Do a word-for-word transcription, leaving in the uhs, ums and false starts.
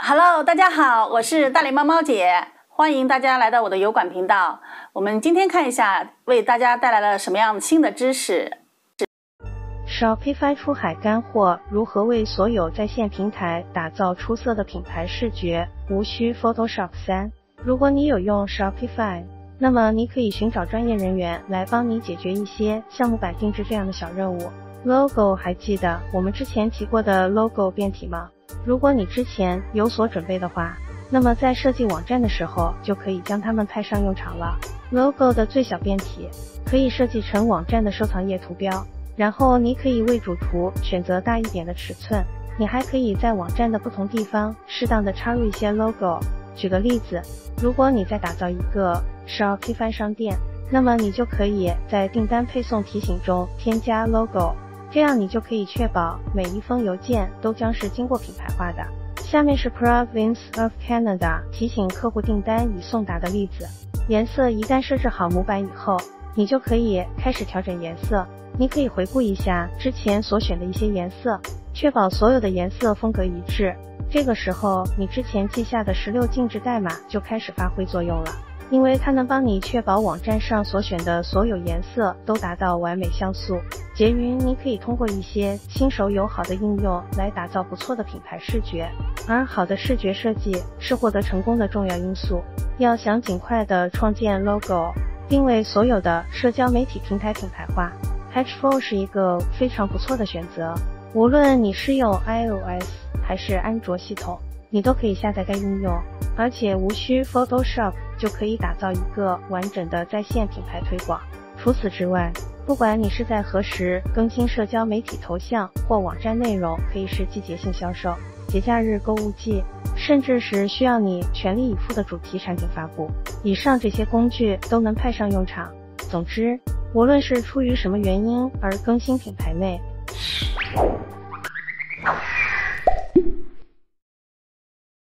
Hello， 大家好，我是大脸猫猫姐，欢迎大家来到我的油管频道。我们今天看一下，为大家带来了什么样新的知识。 Shopify 出海干货，如何为所有在线平台打造出色的品牌视觉，无需 Photoshop 三。如果你有用 Shopify， 那么你可以寻找专业人员来帮你解决一些项目版定制这样的小任务。Logo 还记得我们之前提过的 Logo 变体吗？如果你之前有所准备的话，那么在设计网站的时候就可以将它们派上用场了。Logo 的最小变体可以设计成网站的收藏页图标，然后你可以为主图选择大一点的尺寸，你还可以在网站的不同地方适当的插入一些 logo。 举个例子，如果你在打造一个 Shopify 商店，那么你就可以在订单配送提醒中添加 logo， 这样你就可以确保每一封邮件都将是经过品牌化的。下面是 Province of Canada 提醒客户订单已送达的例子。颜色一旦设置好模板以后，你就可以开始调整颜色。你可以回顾一下之前所选的一些颜色，确保所有的颜色风格一致。这个时候你之前记下的十六进制代码就开始发挥作用了，因为它能帮你确保网站上所选的所有颜色都达到完美像素。结云，你可以通过一些新手友好的应用来打造不错的品牌视觉，而好的视觉设计是获得成功的重要因素。要想尽快的创建 logo， 并为所有的社交媒体平台品牌化，H four 是一个非常不错的选择。无论你是用 iOS 还是安卓系统，你都可以下载该应用，而且无需 Photoshop 就可以打造一个完整的在线品牌推广。除此之外，不管你是在何时更新社交媒体头像或网站内容，可以是季节性销售、节假日购物季，甚至是需要你全力以赴的主题产品发布，以上这些工具都能派上用场。总之，无论是出于什么原因而更新品牌内